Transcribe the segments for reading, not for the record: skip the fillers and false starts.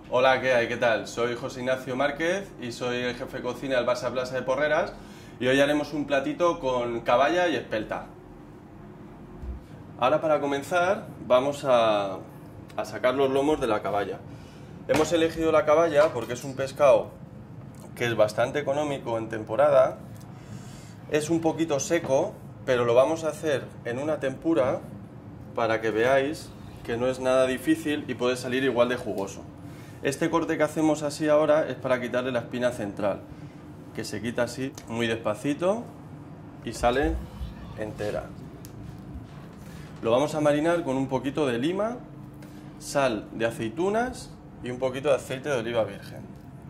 Hola, ¿qué hay? ¿Qué tal? Soy José Ignacio Márquez y soy el jefe de cocina del Barça Plaza de Porreras y hoy haremos un platito con caballa y espelta. Ahora para comenzar vamos a sacar los lomos de la caballa. Hemos elegido la caballa porque es un pescado que es bastante económico en temporada, es un poquito seco, pero lo vamos a hacer en una tempura para que veáis que no es nada difícil y puede salir igual de jugoso. Este corte que hacemos así ahora es para quitarle la espina central, que se quita así muy despacito y sale entera. Lo vamos a marinar con un poquito de lima, sal de aceitunas y un poquito de aceite de oliva virgen.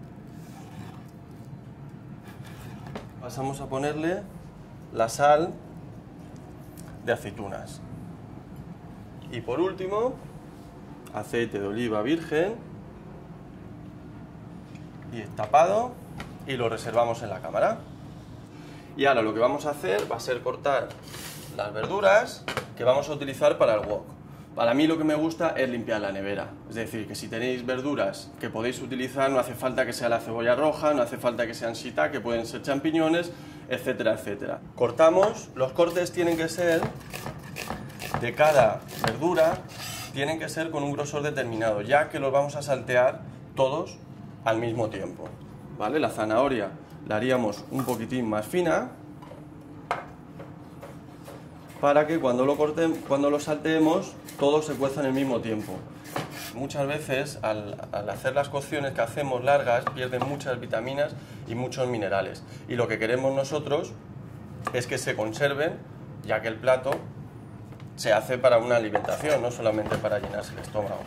Pasamos a ponerle la sal de aceitunas. Y por último, aceite de oliva virgen. Y tapado y lo reservamos en la cámara. Y ahora lo que vamos a hacer va a ser cortar las verduras que vamos a utilizar para el wok. Para mí lo que me gusta es limpiar la nevera, es decir, que si tenéis verduras que podéis utilizar, no hace falta que sea la cebolla roja, no hace falta que sean shiitake, pueden ser champiñones, etcétera, etcétera. Cortamos, los cortes tienen que ser de cada verdura, tienen que ser con un grosor determinado, ya que los vamos a saltear todos al mismo tiempo, ¿vale? La zanahoria la haríamos un poquitín más fina para que cuando lo salteemos todo se cueza en el mismo tiempo. Muchas veces al hacer las cocciones que hacemos largas pierden muchas vitaminas y muchos minerales, y lo que queremos nosotros es que se conserven, ya que el plato se hace para una alimentación, no solamente para llenarse el estómago.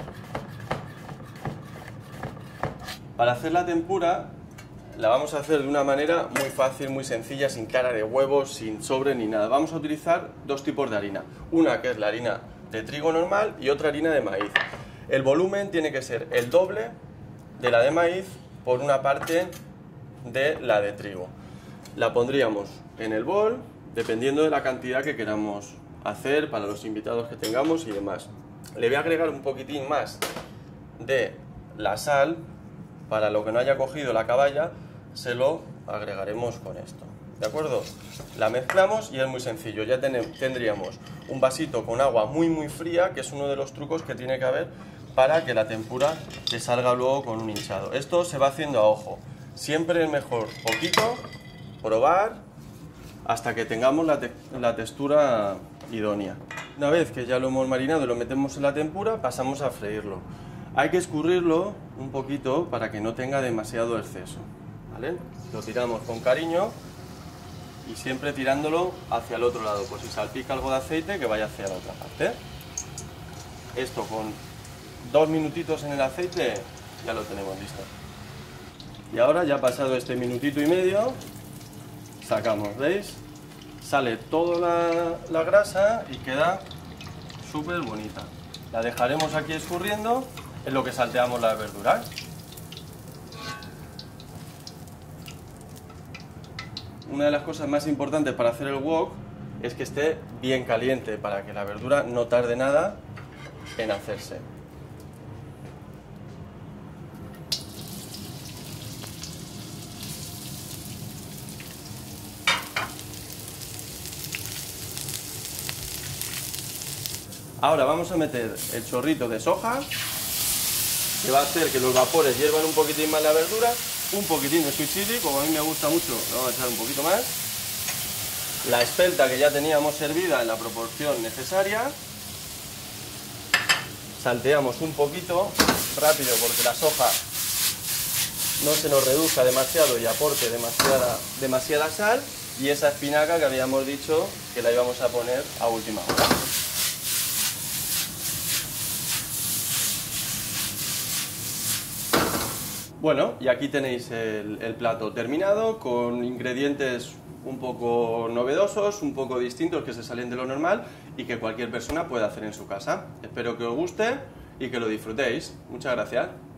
Para hacer la tempura la vamos a hacer de una manera muy fácil, muy sencilla, sin clara de huevos, sin sobre ni nada. Vamos a utilizar dos tipos de harina, una que es la harina de trigo normal y otra harina de maíz. El volumen tiene que ser el doble de la de maíz por una parte de la de trigo. La pondríamos en el bol, dependiendo de la cantidad que queramos hacer para los invitados que tengamos y demás. Le voy a agregar un poquitín más de la sal. Para lo que no haya cogido la caballa, se lo agregaremos con esto, ¿de acuerdo? La mezclamos y es muy sencillo. Ya tendríamos un vasito con agua muy fría, que es uno de los trucos que tiene que haber para que la tempura te salga luego con un hinchado. Esto se va haciendo a ojo. Siempre es mejor poquito, probar, hasta que tengamos la textura idónea. Una vez que ya lo hemos marinado y lo metemos en la tempura, pasamos a freírlo. Hay que escurrirlo un poquito para que no tenga demasiado exceso, ¿vale? Lo tiramos con cariño y siempre tirándolo hacia el otro lado, por si salpica algo de aceite que vaya hacia la otra parte. Esto con 2 minutitos en el aceite ya lo tenemos listo. Y ahora, ya pasado este minutito y medio, sacamos, ¿veis? Sale toda la grasa y queda súper bonita. La dejaremos aquí escurriendo en lo que salteamos las verduras. Una de las cosas más importantes para hacer el wok es que esté bien caliente, para que la verdura no tarde nada en hacerse. Ahora vamos a meter el chorrito de soja, que va a hacer que los vapores hiervan un poquitín más la verdura, un poquitín de sweet chili, como a mí me gusta mucho, le vamos a echar un poquito más, la espelta que ya teníamos servida en la proporción necesaria, salteamos un poquito, rápido porque la soja no se nos reduzca demasiado y aporte demasiada sal, y esa espinaca que habíamos dicho que la íbamos a poner a última hora. Bueno, y aquí tenéis el plato terminado, con ingredientes un poco novedosos, un poco distintos, que se salen de lo normal y que cualquier persona puede hacer en su casa. Espero que os guste y que lo disfrutéis. Muchas gracias.